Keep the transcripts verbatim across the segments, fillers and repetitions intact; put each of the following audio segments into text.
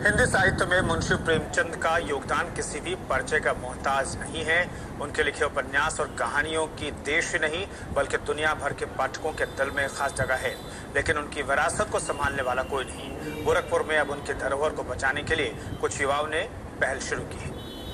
हिंदी साहित्य में मुंशी प्रेमचंद का योगदान किसी भी परिचय का मोहताज नहीं है। उनके लिखे उपन्यास और कहानियों की देश ही नहीं बल्कि दुनिया भर के पाठकों के दिल में खास जगह है, लेकिन उनकी विरासत को संभालने वाला कोई नहीं। गोरखपुर में अब उनके धरोहर को बचाने के लिए कुछ युवाओं ने पहल शुरू की है।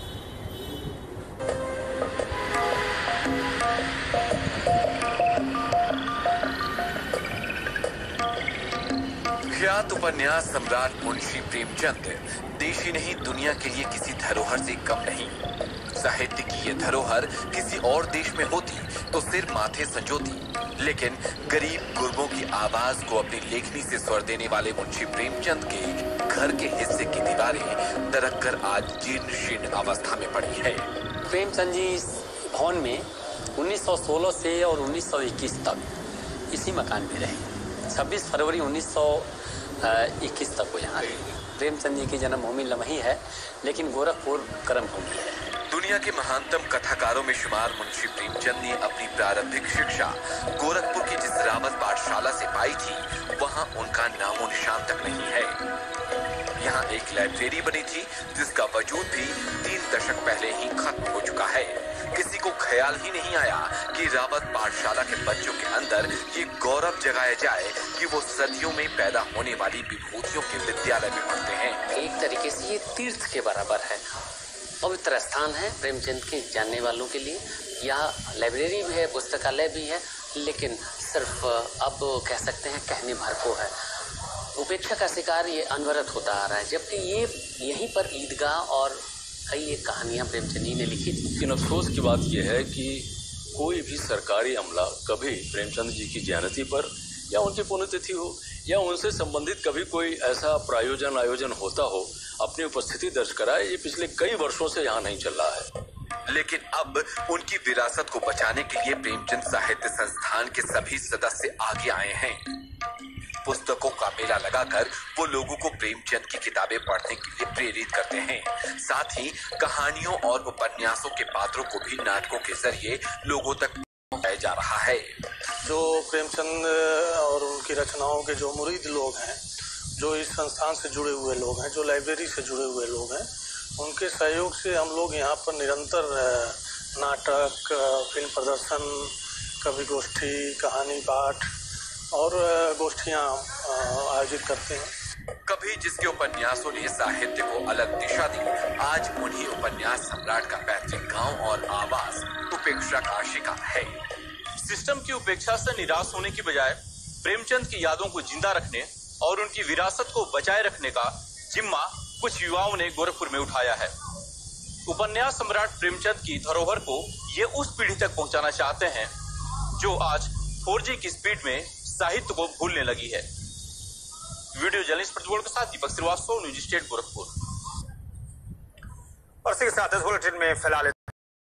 ख्यात उपन्यास सम्राट मुंशी प्रेमचंद देश ही नहीं दुनिया के लिए किसी धरोहर से कम नहीं। साहित्य की ये धरोहर किसी और देश में होती तो सिर माथे संजोती, लेकिन गरीब गुरबों की आवाज को अपनी लेखनी से स्वर देने वाले मुंशी प्रेमचंद के घर के हिस्से की दीवारें दरक कर आज जीर्ण शीर्ण अवस्था में पड़ी है। प्रेमचंद जी इस भवन में उन्नीस सौ सोलह से और उन्नीस सौ इक्कीस तक इसी मकान में रहे। छब्बीस फरवरी उन्नीस सौ इक्कीस तक वो यहाँ रहे। प्रेमचंद जी की जन्मभूमि लमही है, लेकिन गोरखपुर कर्मभूमि है। दुनिया के महानतम कथाकारों में शुमार मुंशी प्रेमचंद ने अपनी प्रारंभिक शिक्षा गोरखपुर की जिस रावत पाठशाला से पाई थी, वहाँ उनका नामो निशान तक नहीं है। यहाँ एक लाइब्रेरी बनी थी जिसका वजूद भी तीन दशक पहले ही खत्म हो चुका है। किसी को ख्याल ही नहीं आया कि रावत पाठशाला के बच्चों के अंदर ये गौरव जगाया जाए कि वो सदियों में पैदा होने वाली विभूतियों के विद्यालय में पढ़ते हैं। एक तरीके से ये तीर्थ के बराबर है, पवित्र स्थान है प्रेमचंद के जानने वालों के लिए। यहाँ लाइब्रेरी भी है, पुस्तकालय भी है, लेकिन सिर्फ अब कह सकते हैं कहने भर को है। उपेक्षा का शिकार ये अनवरत होता आ रहा है, जबकि ये यहीं पर ईदगाह और कई एक कहानियां प्रेमचंद जी ने लिखी थी। लेकिन अफसोस की बात यह है कि कोई भी सरकारी अमला कभी प्रेमचंद जी की जयंती पर या उनकी पुण्यतिथि हो या उनसे संबंधित कभी कोई ऐसा प्रायोजन आयोजन होता हो, अपनी उपस्थिति दर्ज कराए। ये पिछले कई वर्षों से यहाँ नहीं चल रहा है। लेकिन अब उनकी विरासत को बचाने के लिए प्रेमचंद साहित्य संस्थान के सभी सदस्य आगे आए हैं। पुस्तकों का मेला लगाकर वो लोगों को प्रेमचंद की किताबें पढ़ने के लिए प्रेरित करते हैं। साथ ही कहानियों और उपन्यासों के पात्रों को भी नाटकों के जरिए लोगों तक पहुंचाया जा रहा है। जो प्रेमचंद और उनकी रचनाओं के जो मुरीद लोग हैं, जो इस संस्थान से जुड़े हुए लोग हैं, जो लाइब्रेरी से जुड़े हुए लोग हैं, उनके सहयोग से हम लोग यहाँ पर निरंतर नाटक, फिल्म प्रदर्शन, कवि गोष्ठी, कहानी पाठ और गोष्ठियाँ आयोजित करते हैं। कभी जिसके उपन्यासों ने साहित्य को अलग दिशा दी, आज उन्हीं उपन्यास सम्राट का पैतृक गांव और आवास उपेक्षा का शिकार है। सिस्टम की उपेक्षा से निराश होने की बजाय प्रेमचंद की यादों को जिंदा रखने और उनकी विरासत को बचाए रखने का जिम्मा कुछ युवाओं ने गोरखपुर में उठाया है। उपन्यास सम्राट प्रेमचंद की धरोहर को ये उस पीढ़ी तक पहुंचाना चाहते हैं जो आज फोर जी की स्पीड में साहित्य को भूलने लगी है। वीडियो जर्नलिस्ट प्रतिबोल के साथ दीपक श्रीवास्तव, न्यूज स्टेट गोरखपुर। और इसी के साथ इस बुलेटिन में फिलहाल